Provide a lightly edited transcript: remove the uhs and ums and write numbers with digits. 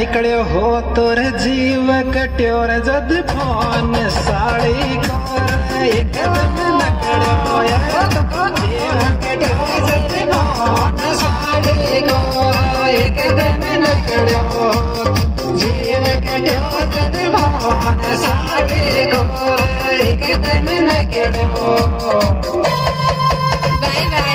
निकलियो हो तोर जीव कट्यो रे जद फोन साड़ी कर एकदम निकलियो जीव कट्यो जद फोन साड़ी कर एकदम निकलियो जीव कट्यो जद फोन साड़ी कर एकदम निकलियो बाय बाय।